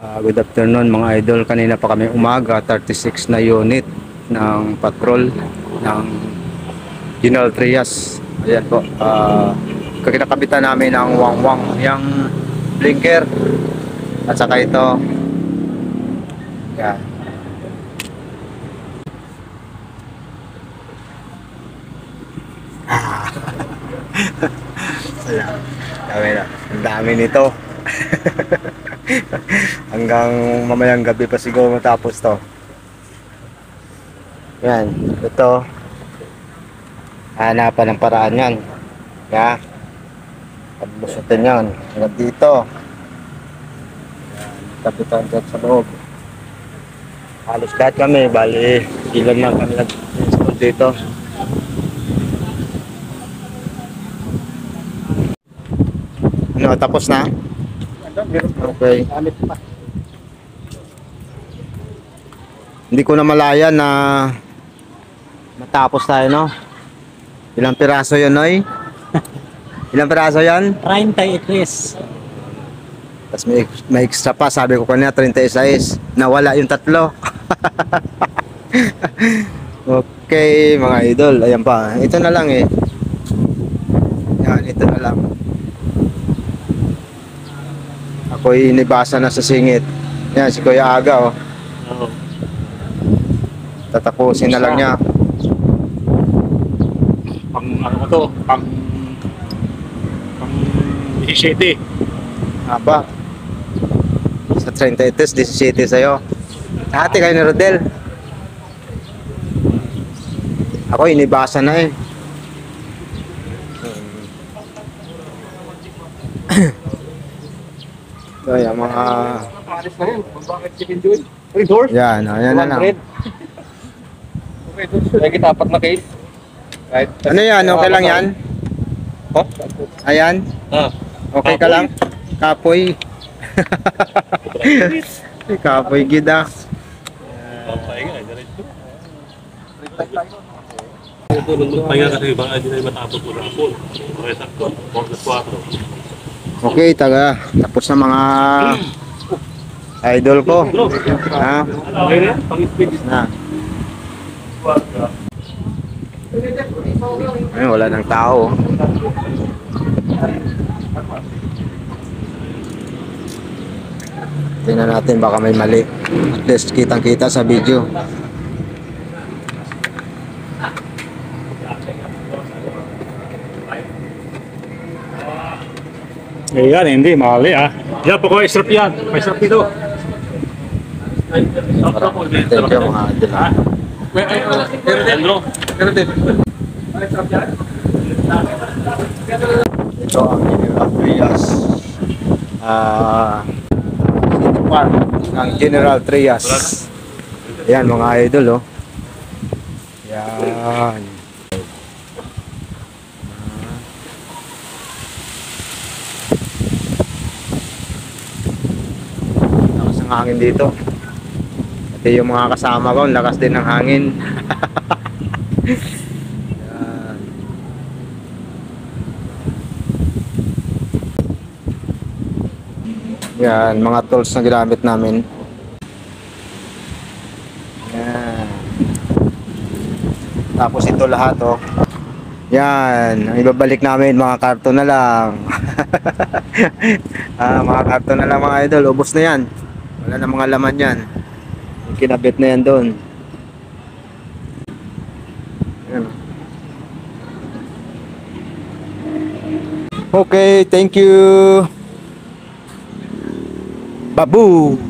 Good afternoon mga idol. Kanina pa kami umaga, 36 na unit ng patrol ng General Trias. Ayan po. Kinakabitan namin ang wangwang, yung blinker at saka ito. Yan. Ayan. Ang dami nito. Hanggang mamayang gabi pa siguro matapos to. Yan, ito hanapan ng paraan yan. Yan, pagbusutin yan hanggang dito. Yan, kapitan dyan sa loob. Halos lahat kami, bali ilan lang kami nag-install dito. Ano, tapos na? Okay. Hindi ko na malaya na matapos tayo, no? Ilang piraso yun, Noy? Ilang piraso yan? 33. Tapos may extra pa, sabi ko kanina 36. Nawala yung tatlo. Okay, mga idol. Ayan pa. Ito na lang eh. Yan, ito na lang. Ako'y inibasa na sa singit. Yan, si Kuya Aga, oh. Oo. Tatapusin na lang niya. Pang ano ko to? Pang 17. Aba. Sa 33, 17 sa'yo. Ate kayo ni Rodel. Ako inibasa na eh. So, yung mga... Paris na yun. Bakit chicken joy? Uy, doors? Yan, ayan na lang. Okay, doors. Lagi tapat na case. Right. Ano yan? Okay lang yan? Oh? Ayan? Ah. Okay ka lang? Kapoy. Kapoy gida. Papahinga, diretso. Ito, magpahinga kasi baka hindi na matapos mo na po. Okay, sakto. 4+4. Okay, tapos na mga idol ko. Ha? Okay na? Pang-speed. Na. Ay, wala nang tao. Tingnan natin baka may mali. At least kitang-kita sa video. Yan, hindi, mali ah. Yan, po ko strap yan. May strap dito. Thank you mga idol. Ito ang General Trias. City Park ng General Trias. Yan mga idol, oh. Yan. Lakas ng hangin dito. Pati yung mga kasama ko, lakas din ng hangin. Yan, mga tools na ginamit namin. Yan. Tapos ito lahat, oh. Yan, ang ibabalik namin mga karton na lang. Mga karton na lang mga idol, ubos na yan. Wala na mga laman yan. Yung kinabit na yan doon. Yan. Okay, thank you. Babu.